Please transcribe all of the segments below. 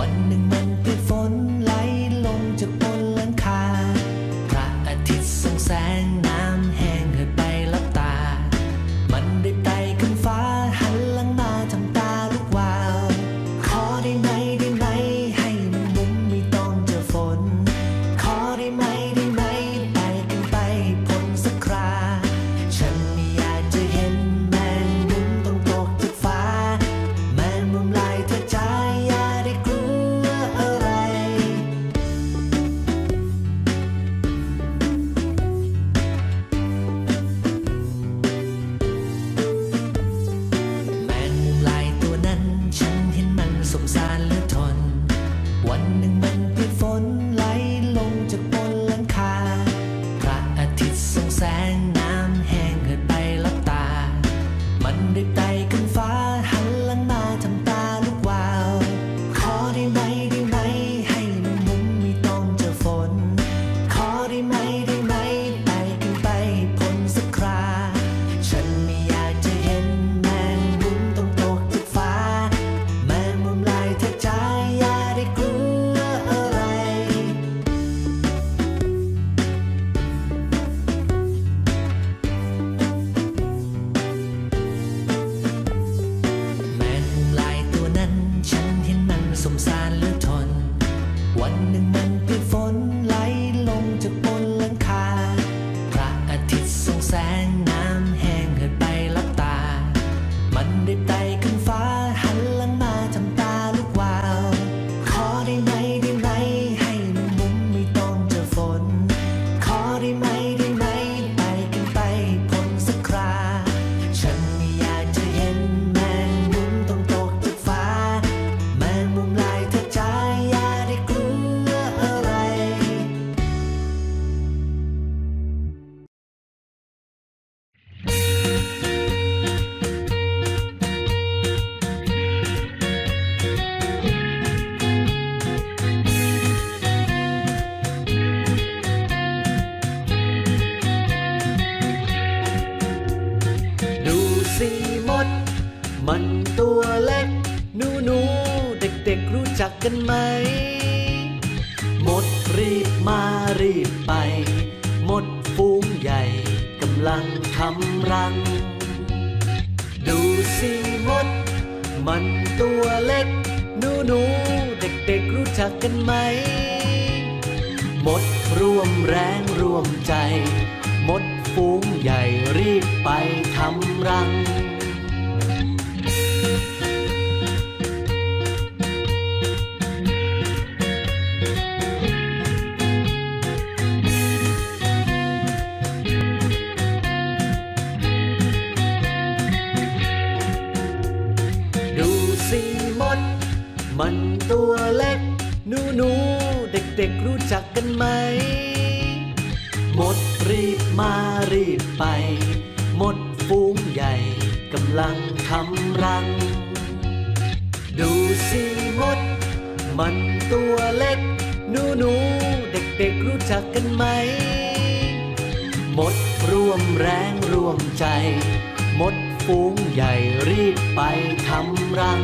วันหนึ่งมันเปียกฝนไหลลงจากบนหลังคาพระอาทิตย์ส่องแสงน้ำแห้งเหือดไปลับตามันได้ไต่ขึ้นฟ้าหันหลังมาทำตาลุกวาวขอได้ไหมได้ไหมให้มันมุมไม่ต้องเจอฝนขอได้ไหมได้ไหมไต่ขึ้นไปพ้นสักคราฉันไม่อยากจะเห็นแมงมุมต้องตกจากฟ้าแมงมุมลายเธอใจอย่าได้กลัวอะไรแมงมุมลายตัวนั้นฉันเห็นมันสงสารเหลือทนวันหนึ่งมันเปียกฝนไหลลงจากบนหลังคาพระอาทิตย์ส่องแสงน้ำแห้งเหือดไปลับตามันได้ไต่ขึ้นฟ้าหันหลังมาทำตาลุกวาวขอได้ไหมได้ไหมให้มันมุมไม่ต้องเจอฝนขอได้ไหมได้ไหมไต่ขึ้นไปพ้นสักคราฉันไม่อยากจะเห็นแมงมุมต้องตกจากฟ้าแมงมุมลายเธอใจอย่าได้กลัวอะไร แมงมุมลายตัวนั้นฉันเห็นมันสงสารเหลือทนวันหนึ่งมันเปียกฝนไหลลงจากบนหลังคาพระอาทิตย์ส่องแสงน้ำแห้งเหือดไปลับตามันได้ไต่ขึ้นฟ้าหันหลังมาทำตาลุกวาวขอได้ไหมได้ไหมให้มันมุมไม่ต้องเจอฝนขอได้ไหมได้ไหมไต่ขึ้นไปพ้นสักคราฉันไม่อยากจะเห็นแมงมุมต้องตกจากฟ้าแมงมุมลายเธอใจอย่าได้กลัวอะไร ดูสิมดมันตัวเล็กหนูเด็กๆรู้จักกันไหมมดรีบมารีบไปมดฝูงใหญ่กำลังทำรังดูสิมดมันตัวเล็กหนูเด็กๆรู้จักกันไหมมดร่วมแรงร่วมใจมดฝูงใหญ่รีบไปทำรังดูสิมดมันตัวเล็กหนูเด็กๆรู้จักกันไหมมดรีบมารีบไปมดฝูงใหญ่กำลังทำรังดูสิมดมันตัวเล็กหนูเด็กๆรู้จักกันไหมมดร่วมแรงร่วมใจมดฝูงใหญ่รีบไปทำรัง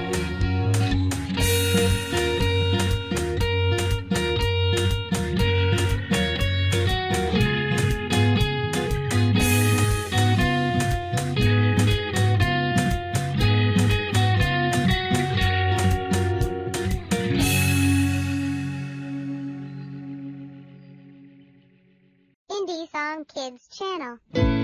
Indie Song Kids Channel.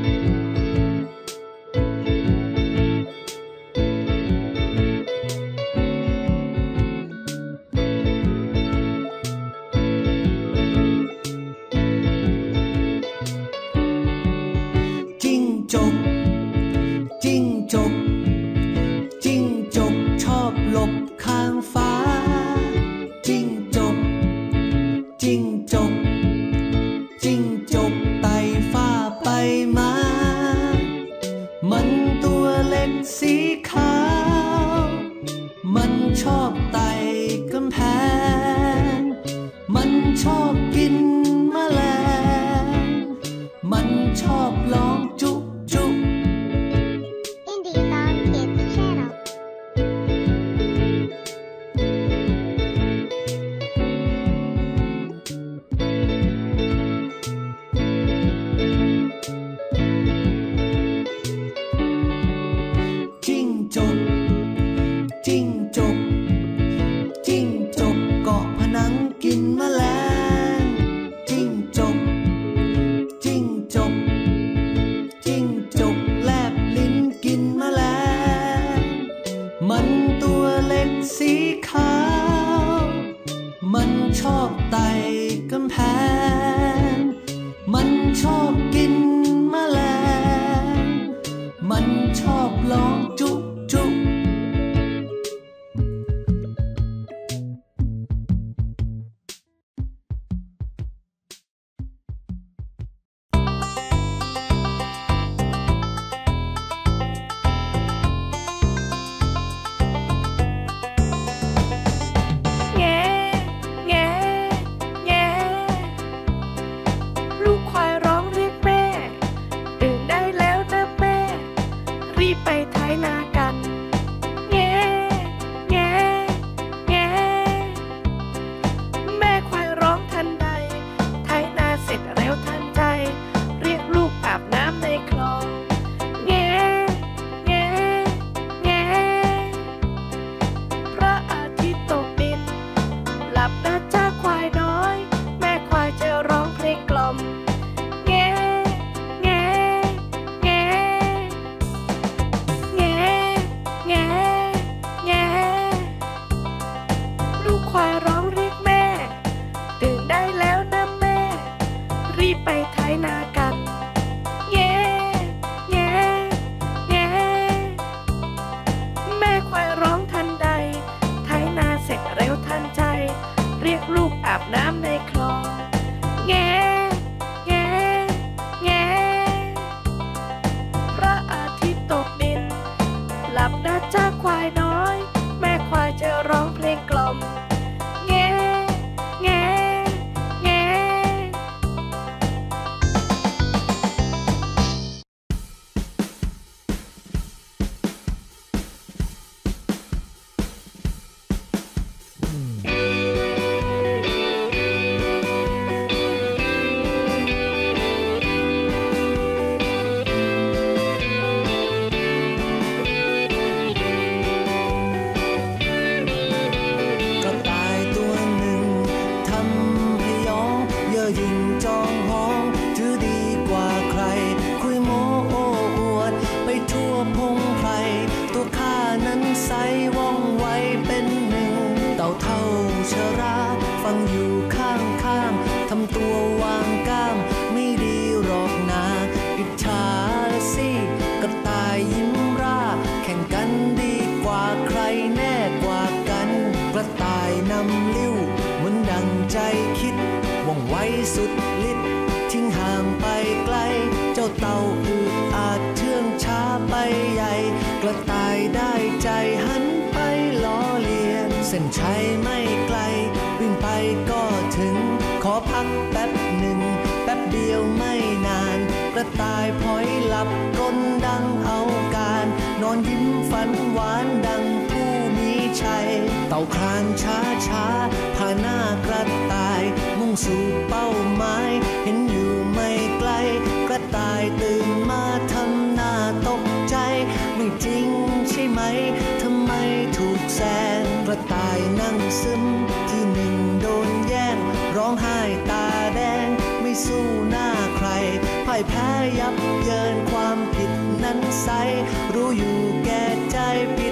จิ้งจกจิ้งจกจิ้งจกชอบหลบข้างฟ้าจิ้งจกจิ้งจกจิ้งจกไต่ฟ้าไปมามันตัวเล็กสีขาวมันชอบไต่กำแพงมันชอบกินแมลงมันชอบร้องจุ๊จุ๊ Indie Song Kids Channel. ขาวมันชอบไต่กำแพงมันชอบกินแมลงมันชอบร้องจุ๊จุ๊สุดฤทธิ์ทิ้งห่างไปไกลเจ้าเต่าอืดอาจเชื่องช้าไปใหญ่กระต่ายได้ใจหันไปล้อเลียนเส้นชัยไม่ไกลวิ่งไปก็ถึงขอพักแป๊บหนึ่งแป๊บเดียวไม่นานกระต่ายพลอยหลับกลนดังเอาการนอนยิ้มฝันหวานดังผู้มีชัยเต่าคลานช้าช้าพาหน้ากระต่ายมุ่งสู่เป้าหมายเห็นอยู่ไม่ไกลกระต่ายตื่นมาทำหน้าตกใจไม่จริงใช่ไหมทำไมถูกแซงกระต่ายนั่งซึมที่หนึ่งโดนแย่งร้องไห้ตาแดงไม่สู้หน้าใครพ่ายแพ้ยับเยินความผิดนั้นไซรู้อยู่แก่ใจผิด